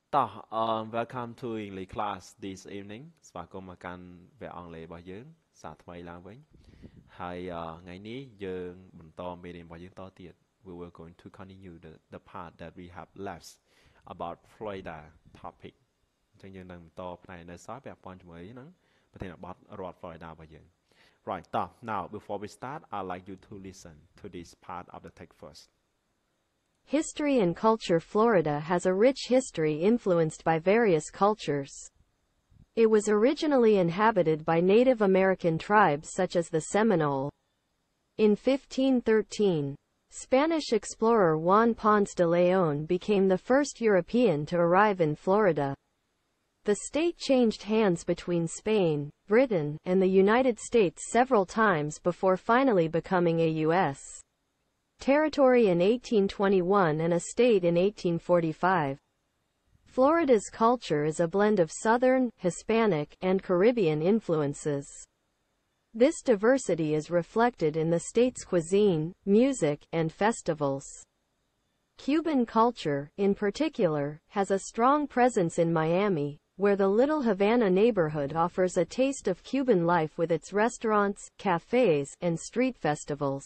Welcome to English class this evening ស្វាគមន៍មកកាន់វគ្គអង់គ្លេសរបស់យើងសាថ្មីឡើងវិញហើយថ្ងៃនេះយើងបន្តមេរៀនរបស់យើងតទៀត We will going to continue the part that we have left about Florida topic អញ្ចឹងយើងនឹងបន្តផ្នែកនៅសល់ពាក់ព័ន្ធជាមួយនឹងប្រធានបទរដ្ឋ Florida របស់យើង Right now before we start I'd like you to listen to this part of the text first. History and culture. Florida has a rich history influenced by various cultures. It was originally inhabited by Native American tribes such as the Seminole. In 1513, Spanish explorer Juan Ponce de Leon became the first European to arrive in Florida. The state changed hands between Spain, Britain, and the United States several times before finally becoming a U.S. territory in 1821 and a state in 1845. Florida's culture is a blend of Southern, Hispanic, and Caribbean influences. This diversity is reflected in the state's cuisine, music, and festivals. Cuban culture, in particular, has a strong presence in Miami, where the Little Havana neighborhood offers a taste of Cuban life with its restaurants, cafes, and street festivals.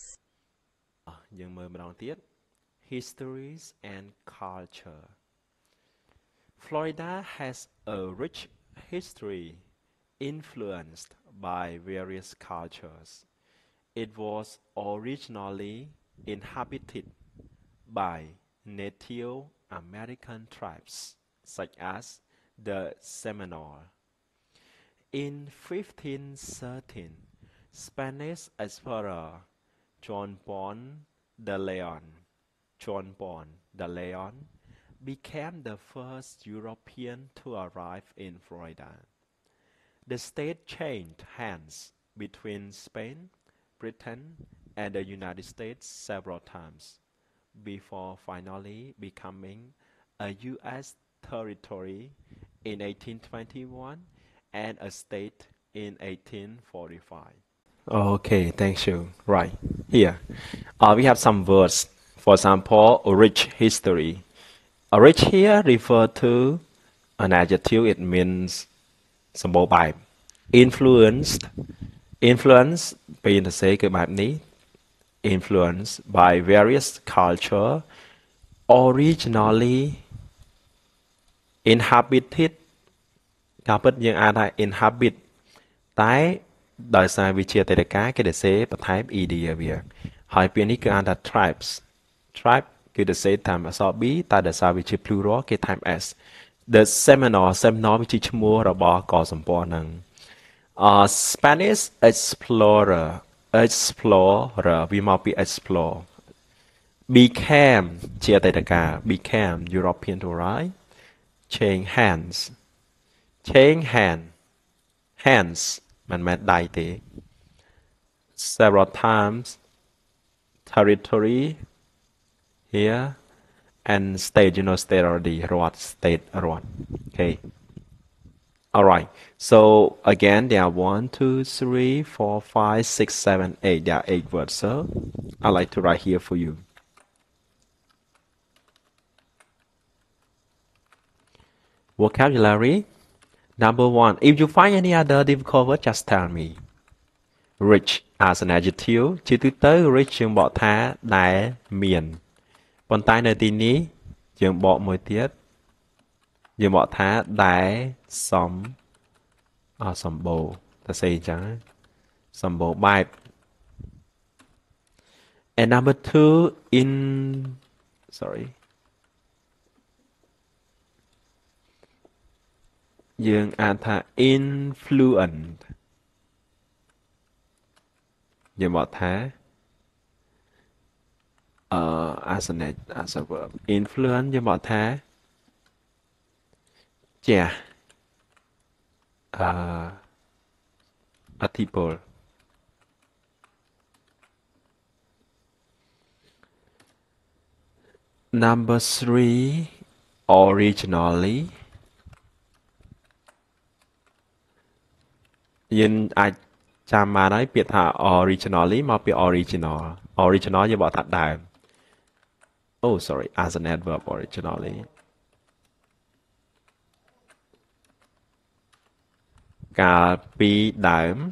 Histories and culture. Florida has a rich history influenced by various cultures. It was originally inhabited by Native American tribes such as the Seminole. In 1513, Spanish explorer Juan Ponce de Leon became the first European to arrive in Florida. The state changed hands between Spain, Britain, and the United States several times before finally becoming a U.S. territory in 1821 and a state in 1845. Okay, thank you. Right, here we have some words. For example, rich history. Rich here refer to an adjective. It means សម្បូរបែប influenced ពេលទៅសេគឺបែបនេះ influenced by various culture originally inhabited ការពិតយើងអានថា inhabit តែដោយសារវាជាអតីតកាលគេទៅសេបន្ថែម ed វាហើយពេលនេះគឺអានថា tribe គឺទៅសេតាមអក្សរ b តែដោយសារវាជា plural គេថែម s the Seminole វាជាឈ្មោះរបស់កសម្ព័ន្ធហ្នឹងSpanish explorer វាមកពី explore became ជាអតីតកាល became European to arrive change hands មិនមែនដៃទេ several times territory here and state state already រដ្ឋ state រដ្ឋ okay all right so again there are 1 2 3 4 5 6 7 8 there are 8 words so I like to write here for you vocabulary number 1 if you find any other difficult word just tell me rich as an adjective ជាទូទៅ rich យើងបកថាដែលមានប៉ុន្តែនៅទីនេះយើងបកមួយទៀតយើងបកថាដែលសម្បូរតែស្អីអញ្ចឹងសម្បូរបែប and number 2 យើងអានថា influent យើងបកថាas a verb influence យើងបកថាជះអធិពល number 3 originally យើងអាចចាំបានហើយពាក្យថា originally មកពី original យើងបកថាដើម oh sorry as an adverb originally កាលពីដើម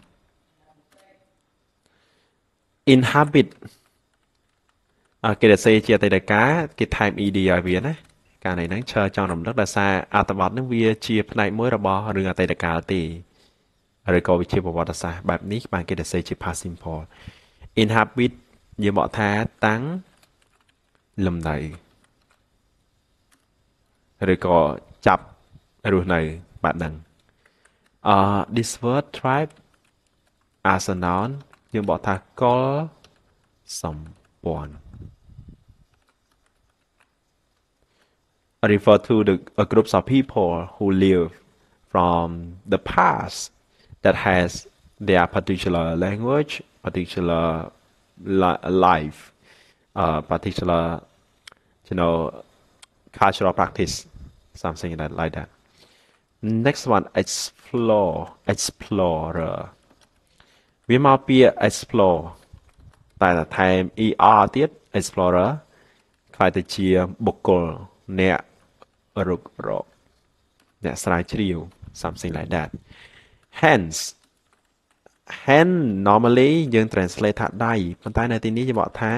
inhabit គេដែលសេជាអតីតកាលគេថែម ed ឲ្យវាណាកាលនេះហ្នឹងចង់រំលឹកដោយសារអត្ថបទហ្នឹងវាជាផ្នែកមួយរបស់រឿងអតីតកាលទេឬក៏វិជាប្រវត្តិសាស្ត្របែបនេះបានគេដែលសេជា past simple inhabit យើងបកថាតាំងលំនៅឬក៏ចាប់រស់នៅបែបហ្នឹងthis word tribe as a noun យើងបកថាកុលសម្ព័ន្ធ refer to a groups of people who live from the past that has their particular language, particular life, particular, cultural practice, something like that. Next one, explorer. វាមកពី explore តែថែម er ទៀត explorer ខ្លាយទៅជាបុគ្គលអ្នករុករកអ្នកស្រាវជ្រាវ something like that hence hand normally យើង translate ថាដៃប៉ុន្តែនៅទីនេះយើងបកថា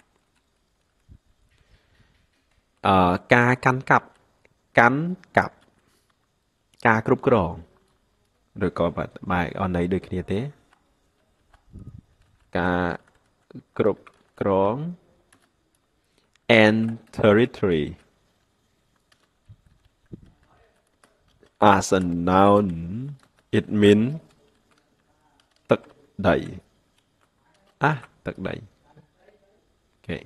ការកាន់កាប់ការគ្រប់គ្រងឬក៏បែបអន័យដូចគ្នាទេការគ្រប់គ្រង and territory as a noun it means ទឹកដីទឹកដី okay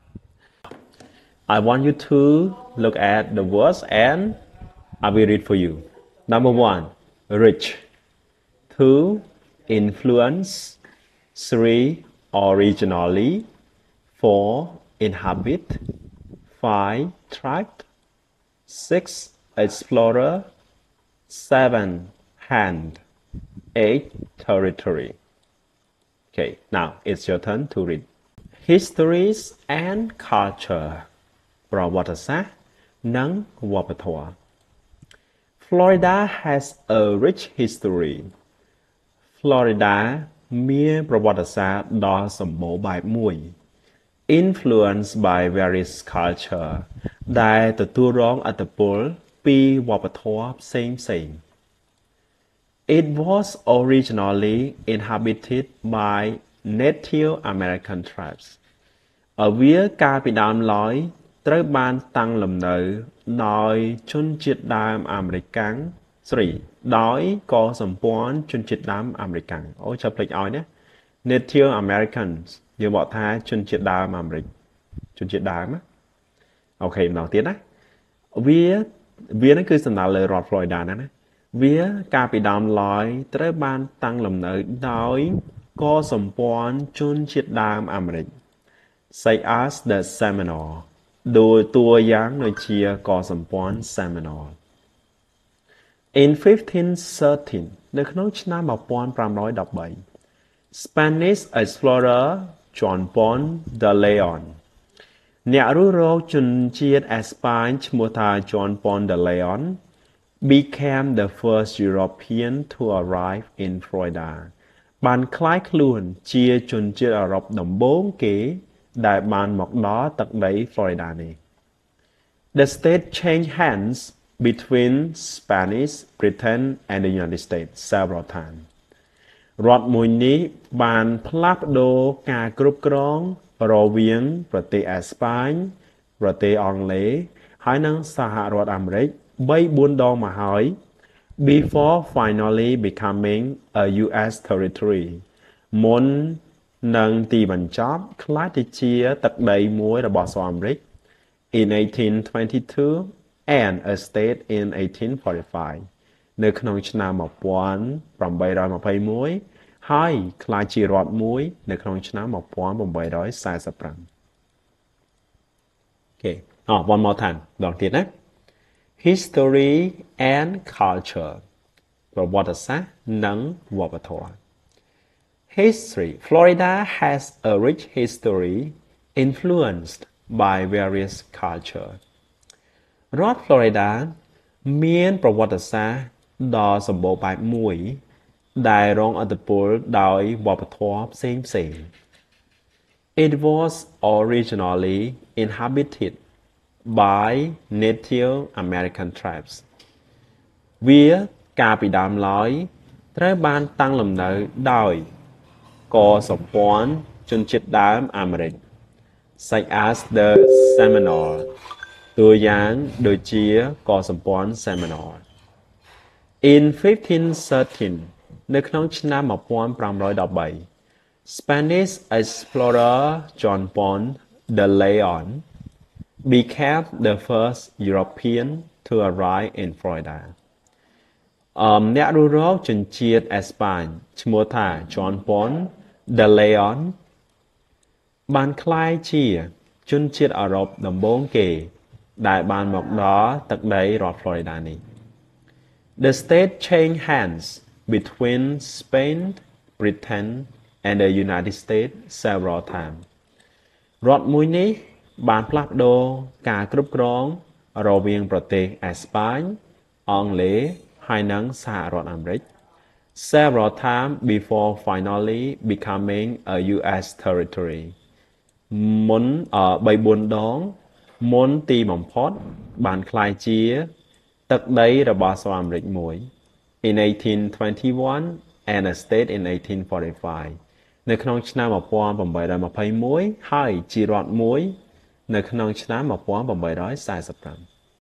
I want you to look at the words and I will read for you number 1 rich 2 influence 3 originally 4 inhabit 5 tribe 6 explorer 7 hand 8 territory okay now it's your turn to read histories and culture ប្រវត្តិសាស្ត្រនិងវប្បធម៌ Florida has a rich history Florida មានប្រវត្តិសាស្ត្រដ៏សម្បូរបែបមួយ influenced by various culture ដែលទទួលរងឥទ្ធិពលពីវប្បធម៌ផ្សេងៗ It was originally inhabited by Native American tribes វាកាលពីដើមឡើយត្រូវបានតាំងលំនៅដោយជនជាតិដើមអាមេរិកាំងដោយកសម្ព័ន្ធជនជាតិដើមអាមេរិកាំងចាប់ភ្លេចឲ្យណា Native Americans យើងបកថាជនជាតិដើមអាមេរិកជនជាតិដើមណាអូខេម្ដងទៀតណាវានឹងគឺសំដៅលើរដ្ឋ Florida ហ្នឹងណាវាកាលពីដើមឡើយត្រូវបានតាំងលំនៅដោយកសម្ព័ន្ធជនជាតិដើមអាមេរិក such as the Seminole ដោយតួយ៉ាងដូចជាកសម្ព័ន្ធ Seminole In 1513 នៅក្នុងឆ្នាំ1513 Spanish explorer Juan Ponce de Leon អ្នករុករកជនជាតិអេស្ប៉ាញឈ្មោះថា Juan Ponce de Leon became the first European to arrive in Florida បានក្លាយខ្លួនជាជនជាតិអឺរ៉ុបដំបូងគេដែលបានមកដល់ទឹកដី Florida នេះ The state changed hands between Spanish, Britain and the United States several times រដ្ឋមួយនេះបានផ្លាស់ប្ដូរការគ្រប់គ្រងរវាងប្រទេសអេស្ប៉ាញប្រទេសអង់គ្លេសហើយនិងសហរដ្ឋអាមេរិក 3-4 ដងមកហើយ before finally becoming a US territory មុននឹងទីបញ្ចប់ក្លាយទៅជាទឹកដីមួយរបស់សហរដ្ឋអាមេរិក in 1822 and a state in 1845 នៅក្នុងឆ្នាំ1821ហើយក្លាយជារដ្ឋមួយនៅក្នុងឆ្នាំ1845 Okay one more time ដងទៀតណា History and culture ប្រវត្តិសាស្ត្រនិងវប្បធម៌ History Florida has a rich history influenced by various culture រដ្ឋ Florida មានប្រវត្តិសាស្ត្រដ៏សម្បូរបែបមួយដែលរងឥទ្ធិពលដោយវប្បធម៌ផ្សេងៗ It was originally inhabited by Native American tribes វាកាលពីដើមឡើយត្រូវបានតាំងលំនៅដោយកសម្ព័ន្ធជនជាតិដើមអាមេរិក such as the Seminole តួយ៉ាងដូចជាកសម្ព័ន្ធ Seminole In 1513 នៅក្នុងឆ្នាំ 1513 Spanish explorer John Ponce de Leon became the first European to arrive in Florida អ្នករស់រកជនជាតិអេស្ប៉ាញឈ្មោះថា John Ponce de Leon បានក្លាយជាជនជាតិអឺរ៉ុបដំបូងគេដែលបានមកដល់ទឹកដីរដ្ឋ Florida នេះ The state changed hands between Spain, Britain, and the United States several times. រដ្ឋមួយនេះបានផ្លាស់ប្ដូរការគ្រប់គ្រងរវាងប្រទេសអេស្ប៉ាញ អង់គ្លេស ហើយនិងសហរដ្ឋអាមេរិក several times before finally becoming a US territory. មុន3-4 ដងមុនទីបំផុតបានក្លាយជាទឹកដីរបស់សហរដ្ឋអាមេរិកមួយ in 1821 and a state in 1845 នៅក្នុងឆ្នាំ 1821 ហើយជារដ្ឋមួយនៅក្នុងឆ្នាំ 1845